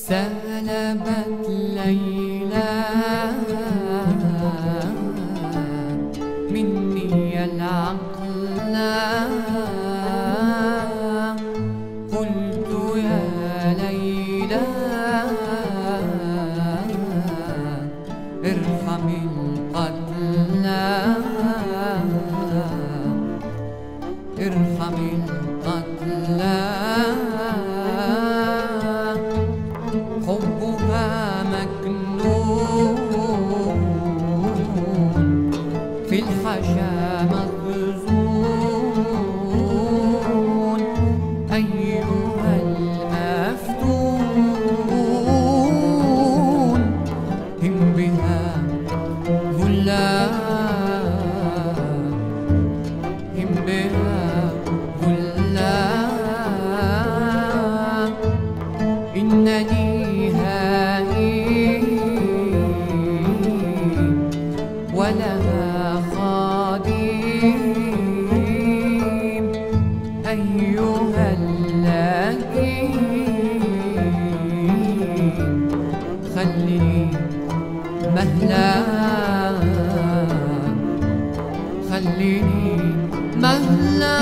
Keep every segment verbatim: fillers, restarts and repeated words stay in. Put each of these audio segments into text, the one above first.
سلبت ليلى مني العقل، قلت يا ليلى ارحم القتل، ارحم القتل. حبها مكنون في الحشا مخزون، أيها المفتون هم بها ذلا، هم بها ذلا. إنني ولها خادم، أيها اللئيم خليني مهلا، خليني مهلا.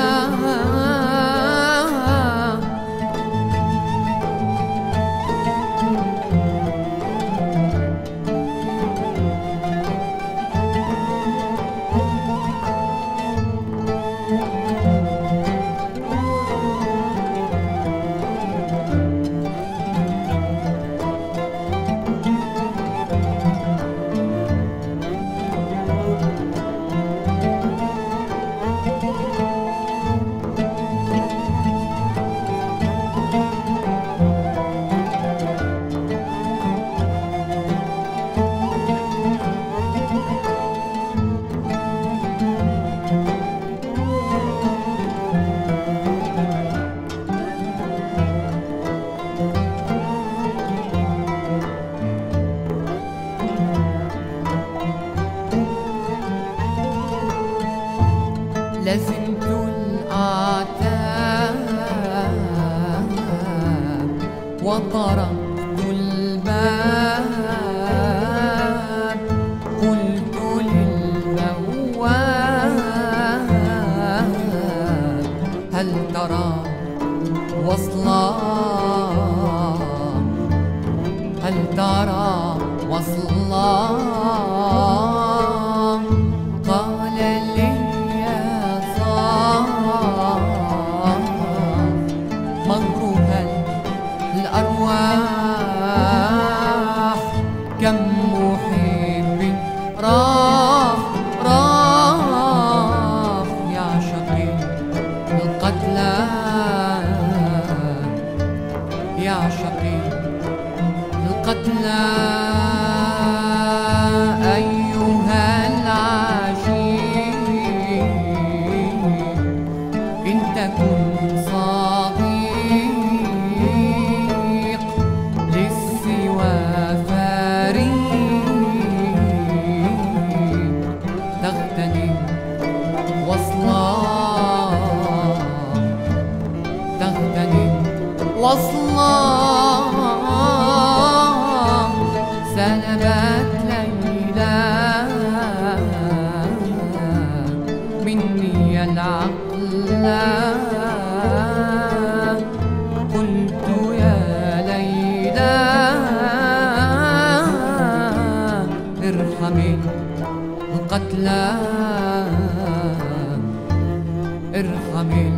لزمت الأعتاب وطرقت الباب، قلت للبواب هل ترى وصلا، هل ترى وصلا. قال لي مغروها الأرواح، كم محب راح راح يعشق القتلى، يعشق القتلى. أيها العشيق إن تكن صديق للسوى فريق، تغتنم وصلا، تغتنم وصلا. سلبت ليلى مني العقل، قلت يا ليلى ارحم القتلى، ارحم